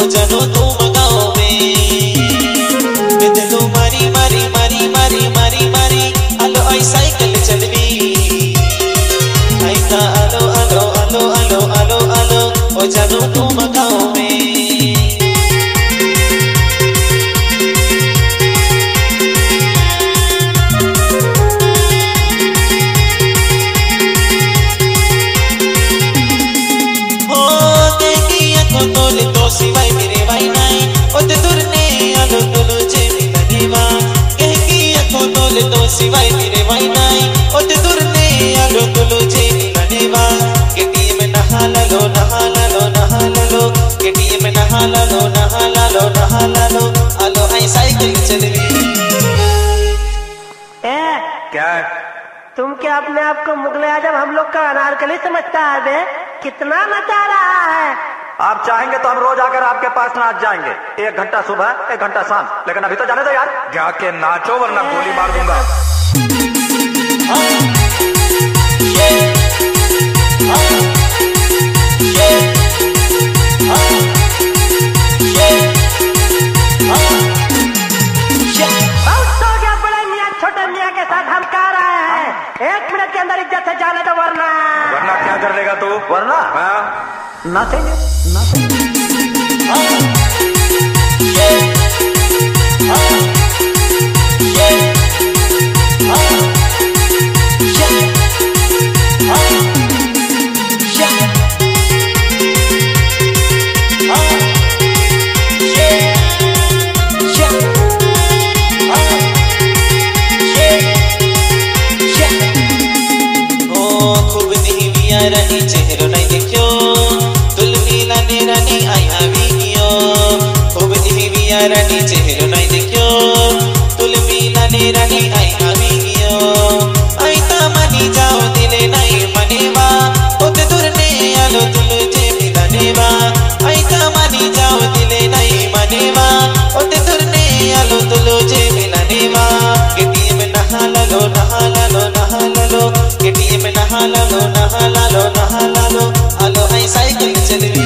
जानू तू मगाओ में बिदलू मारी मारी मारी मारी मारी मारी आलो आई साइकिल चलवी आई का आलो आलो आलो आलो आलो आलो ओ जानू तू मगाओ में सिवाय मेरे भाई नाई ओते दूर ने आलो तुलो जे मिलनेवा कह की अखो तोले तो सिवाय मेरे भाई नाई ओते दूर ने आलो तुलो जे मिलनेवा केटी में नहाला लो नहाला लो नहाला लो केटी में नहाला लो नहाला लो नहाला लो आलो आई साइकिल चलवी। क्या तुम क्या अपने आप को मुगले आजम हम लोग का अनारकली समझता है बे? कितना नचा रहा है। आप चाहेंगे तो हम रोज आकर आपके पास नाच जाएंगे, 1 घंटा सुबह 1 घंटा शाम, लेकिन अभी तो जाने दो यार। जाके नाचो वरना गोली मार दूंगा। बहुत हो गया बड़े मियाँ छोटे मियाँ के साथ हम कह रहे हैं 1 मिनट के अंदर इज्जत से जाने दो वरना क्या कर लेगा तू? वरना नाचेंगे नाचेंगे। रानी चेहरो नहीं देखियो तुलनी लाने रानी आई आवीगियो खूब दिविया रानी चेहरो नहीं देखियो तुलनी लाने रानी आई आवीगियो आई ता मानी जाओ दिले नहीं मनेवा ओते दूर ने आलो तुलु जे मिलनेवा आई ता मानी जाओ दिले नहीं मनेवा ओते दूर ने आलो तुलु जे मिलनेवा केटी में नहाला लो नहाला लो नहाला लो केटी में नहाला लो नहाला लो नहाला लो आलो आई साइकिल चलवी।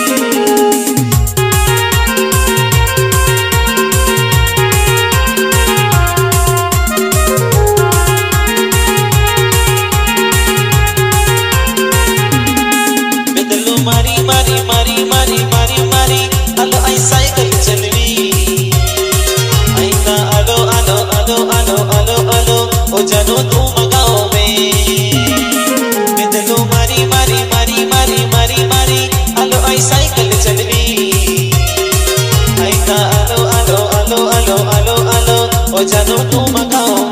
बिदलू मारी मारी मारी मारी मारी मारी आलो आई साइकिल चलवी आई का आलो आलो आलो आलो आलो आलो ओ जानू तू मगाओ में बिदलू मारी मारी मारी मारी मारी मारी आलो आई साइकिल चलवी आई का आलो आलो आलो आलो आलो आलो ओ जानू तू मगाओ